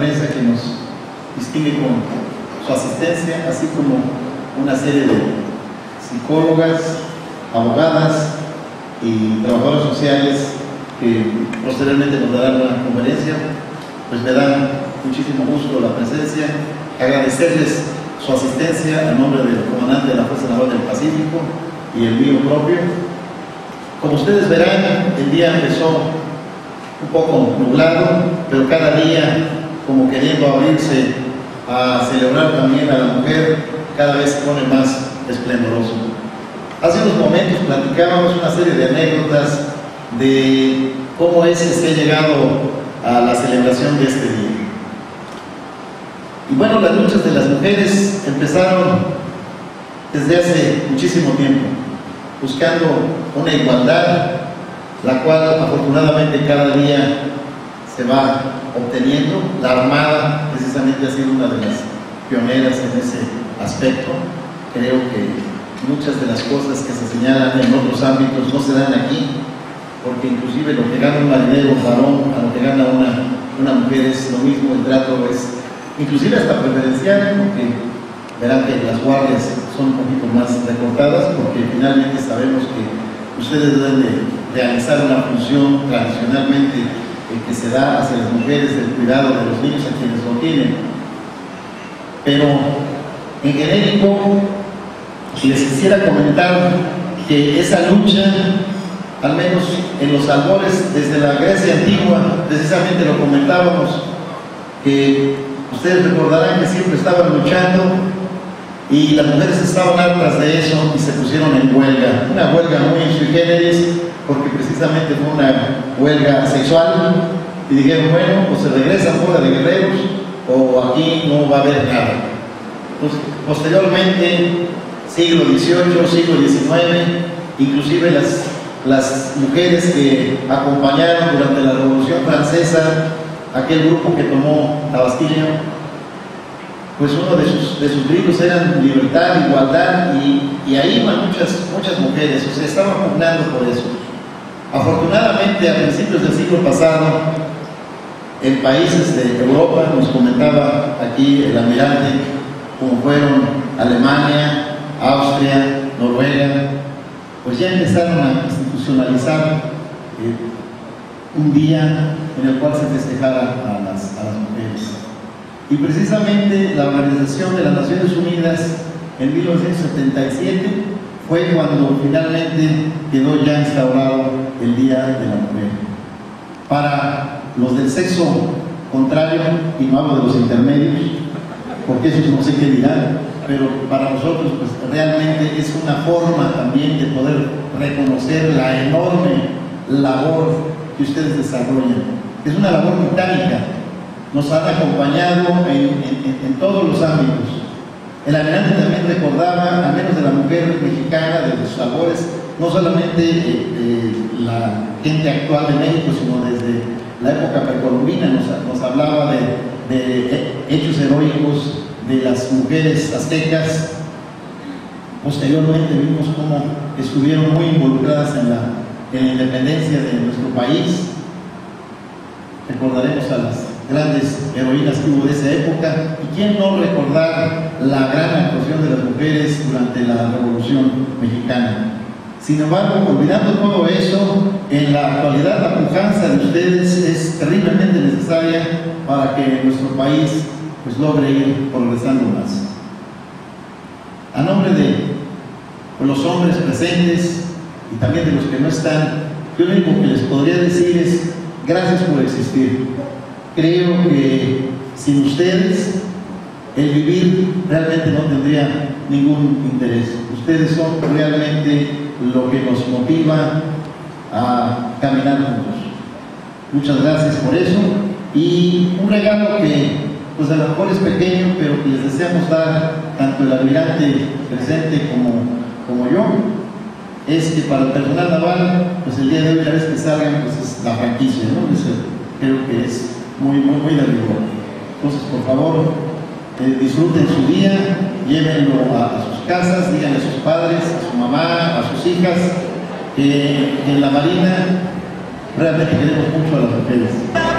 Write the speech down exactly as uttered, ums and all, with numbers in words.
prensa que nos distingue con su asistencia, así como una serie de psicólogas, abogadas y trabajadoras sociales que posteriormente nos darán una conferencia. Pues me da muchísimo gusto la presencia, agradecerles su asistencia en nombre del comandante de la Fuerza Naval del Pacífico y el mío propio. Como ustedes verán, el día empezó un poco nublado, pero cada día como queriendo abrirse a celebrar también a la mujer, cada vez se pone más esplendoroso. Hace unos momentos platicábamos una serie de anécdotas de cómo es que se ha llegado a la celebración de este día. Y bueno, las luchas de las mujeres empezaron desde hace muchísimo tiempo, buscando una igualdad, la cual afortunadamente cada día se va obteniendo. La Armada precisamente ha sido una de las pioneras en ese aspecto. Creo que muchas de las cosas que se señalan en otros ámbitos no se dan aquí, porque inclusive lo que gana un marinero varón a lo que gana una, una mujer es lo mismo, el trato es inclusive hasta preferencial, porque verán que las guardias son un poquito más recortadas, porque finalmente sabemos que ustedes deben de realizar una función tradicionalmente eh, que se da hacia las mujeres del cuidado de los niños a quienes lo tienen. Pero en genérico les quisiera comentar que esa lucha, al menos en los albores desde la Grecia antigua, precisamente lo comentábamos, que ustedes recordarán que siempre estaban luchando y las mujeres estaban hartas de eso y se pusieron en huelga, una huelga muy sui generis, porque precisamente fue una huelga sexual, y dijeron, bueno, pues se regresan fuera de guerreros o aquí no va a haber nada. Pues, posteriormente, siglo dieciocho, siglo diecinueve, inclusive las, las mujeres que acompañaron durante la Revolución Francesa aquel grupo que tomó la Bastilla, pues uno de sus, de sus gritos eran libertad, igualdad, y, y ahí iban muchas, muchas mujeres, o sea, estaban pugnando por eso. Afortunadamente, a principios del siglo pasado, en países de Europa, nos comentaba aquí el almirante, como fueron Alemania, Austria, Noruega, pues ya empezaron a institucionalizar eh, un día en el cual se festejara a las, a las mujeres. Y precisamente la Organización de las Naciones Unidas en mil novecientos setenta y siete fue cuando finalmente quedó ya instaurado el Día de la Mujer. Para los del sexo contrario, y no hablo de los intermedios, porque esos no sé qué dirán, pero para nosotros pues realmente es una forma también de poder reconocer la enorme labor que ustedes desarrollan. Es una labor titánica, nos han acompañado en, en, en todos los ámbitos. El almirante también recordaba, al menos de la mujer mexicana, de sus labores, no solamente eh, eh, la gente actual de México, sino desde la época precolombina, nos, nos hablaba de, de hechos heroicos de las mujeres aztecas. Posteriormente vimos cómo estuvieron muy involucradas en la, en la independencia de nuestro país. Recordaremos a las grandes heroínas que hubo de esa época, y quién no recordar la gran actuación de las mujeres durante la Revolución Mexicana. Sin embargo, olvidando todo eso, en la actualidad la pujanza de ustedes es terriblemente necesaria para que nuestro país pues logre ir progresando más. A nombre de pues, los hombres presentes y también de los que no están, yo lo único que les podría decir es gracias por existir. Creo que sin ustedes el vivir realmente no tendría ningún interés. Ustedes son realmente lo que nos motiva a caminar juntos. Muchas gracias por eso, y un regalo que pues a lo mejor es pequeño, pero que les deseamos dar tanto el almirante presente como, como yo, es que para el personal naval, pues el día de hoy, la vez que salgan, pues es la franquicia, ¿no? Es, creo que es muy, muy, muy de rigor. Entonces, por favor, eh, disfruten su día, llévenlo a, a sus casas, díganle a sus padres, a su mamá, a sus hijas, que en la Marina realmente queremos mucho a las mujeres.